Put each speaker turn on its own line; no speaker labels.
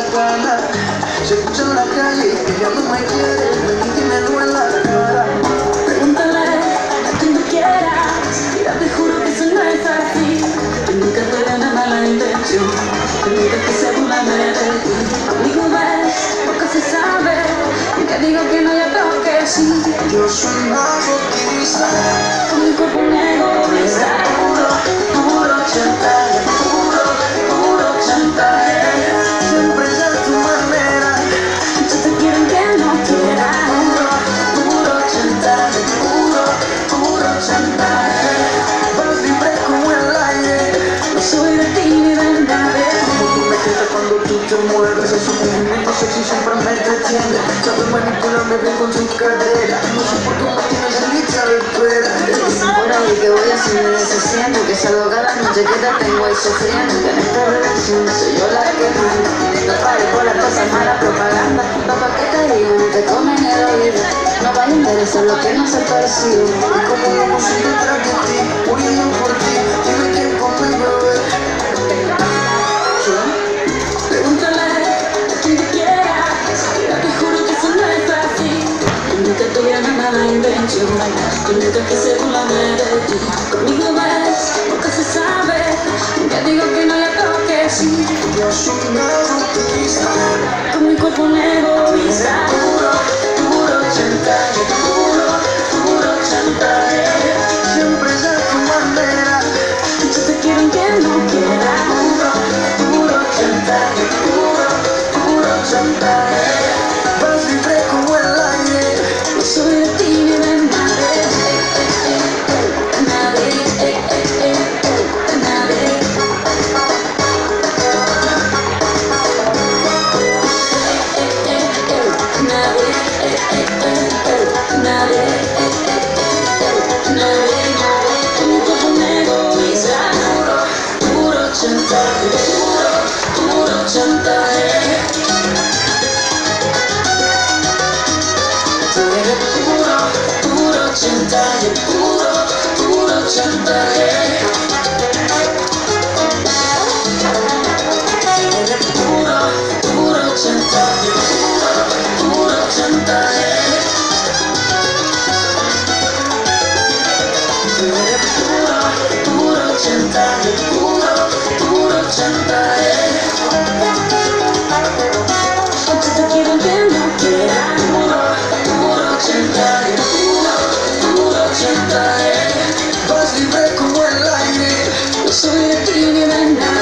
gana. Se escucha en la calle que ya no me quiere, ven y dímelo en la cara.
Pregúntale a quien tú quieras, mira, te juro que eso no es así. Que nunca tuve una mala intención, que nunca quise burlarme de ti. Conmigo ves, poco se sabe, aunque digo que no, ya tengo que sí.
Yo soy masoquista,
Con mi cuerpo un egoísta, puro chantaje, puro chantaje.
siempre es a tu manera.
Yo te quiero aunque no quieras. Puro chantaje, puro chantaje.
Vas libre como el aire,
No soy de ti ni de nadie.
como tú me quitas cuando tú te mueves. Esos movimientos sexy siempre me detienen. Sabes manipularme bien con tu cadera. No sé por qué me tienes en lista de espera.
Por ahí que voy así me deshaciendo, que salgo cada noche que te tengo ahí sufriendo. Que en esta relación soy yo la que manda. Teniendo party por las cosas malas, propaganda. Papá, que te digo, no te comen el oído. No vaya a interesar lo que no se percibe.
Y como vamos a ir detrás de ti, muriendo por ti, dime quién conmigo, bebé.
Pregúntale a quien tú quieras, mira, te juro que eso no es así. Que nunca tuve una mala intención, que nunca quise burlarme de ti. Conmigo ves, poco se sabe, aunque digo que no, ya tengo que sí.
Yo soy masoquista,
Con mi cuerpo un egoísta, puro chantaje, puro chantaje.
siempre es a tu manera.
Yo te quiero aunque no quieras. Puro chantaje, puro chantaje.
Vas libre como el aire,
No soy de ti ni de nadie. Nadie, nadie. Puro chantaje, puro chantaje. Tú eres puro chantaje, puro chantaje. Eres puro chantaje, puro chantaje. Tú eres puro chantaje, puro chantaje. Yo te quiero aunque no quieras. Puro chantaje, puro chantaje.
vas libre como el aire.
No soy de ti ni de nadie.